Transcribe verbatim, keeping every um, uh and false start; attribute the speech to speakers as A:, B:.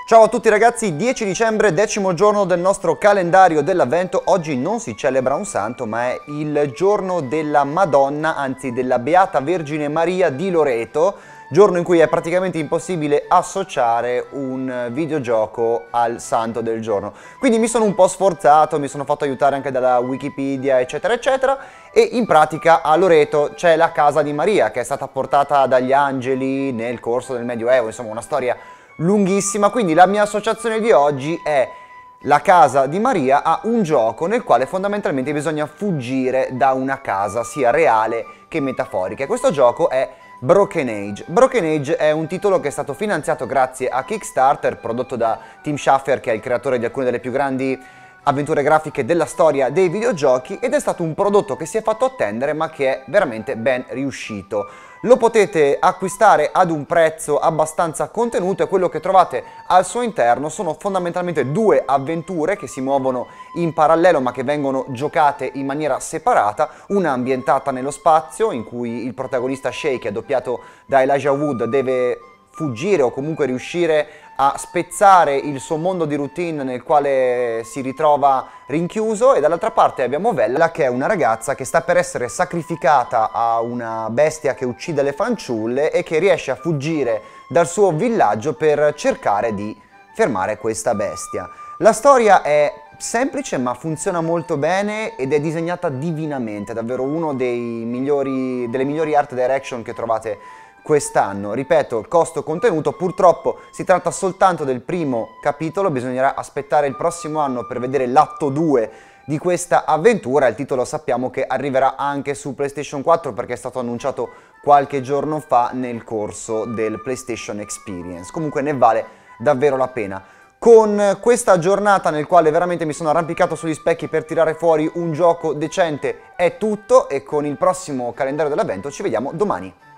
A: Ciao a tutti ragazzi, dieci dicembre, decimo giorno del nostro calendario dell'avvento. Oggi non si celebra un santo, ma è il giorno della Madonna, anzi della Beata Vergine Maria di Loreto, giorno in cui è praticamente impossibile associare un videogioco al santo del giorno. Quindi mi sono un po' sforzato, mi sono fatto aiutare anche dalla Wikipedia, eccetera, eccetera, e in pratica a Loreto c'è la casa di Maria, che è stata portata dagli angeli nel corso del Medioevo, insomma una storia lunghissima. Quindi la mia associazione di oggi è: la casa di Maria ha un gioco nel quale fondamentalmente bisogna fuggire da una casa, sia reale che metaforica. Questo gioco è Broken Age. Broken Age è un titolo che è stato finanziato grazie a Kickstarter, prodotto da Tim Schafer, che è il creatore di alcune delle più grandi avventure grafiche della storia dei videogiochi, ed è stato un prodotto che si è fatto attendere ma che è veramente ben riuscito. Lo potete acquistare ad un prezzo abbastanza contenuto e quello che trovate al suo interno sono fondamentalmente due avventure che si muovono in parallelo ma che vengono giocate in maniera separata, una ambientata nello spazio in cui il protagonista Shay, che è doppiato da Elijah Wood, deve fuggire o comunque riuscire a spezzare il suo mondo di routine nel quale si ritrova rinchiuso, e dall'altra parte abbiamo Vella, che è una ragazza che sta per essere sacrificata a una bestia che uccide le fanciulle e che riesce a fuggire dal suo villaggio per cercare di fermare questa bestia. La storia è semplice ma funziona molto bene ed è disegnata divinamente, davvero uno dei migliori, delle migliori art direction che trovate quest'anno. Ripeto, il costo contenuto, purtroppo si tratta soltanto del primo capitolo, bisognerà aspettare il prossimo anno per vedere l'atto due di questa avventura. Il titolo sappiamo che arriverà anche su PlayStation quattro perché è stato annunciato qualche giorno fa nel corso del PlayStation Experience. Comunque ne vale davvero la pena. Con questa giornata nel quale veramente mi sono arrampicato sugli specchi per tirare fuori un gioco decente è tutto, e con il prossimo calendario dell'avvento ci vediamo domani.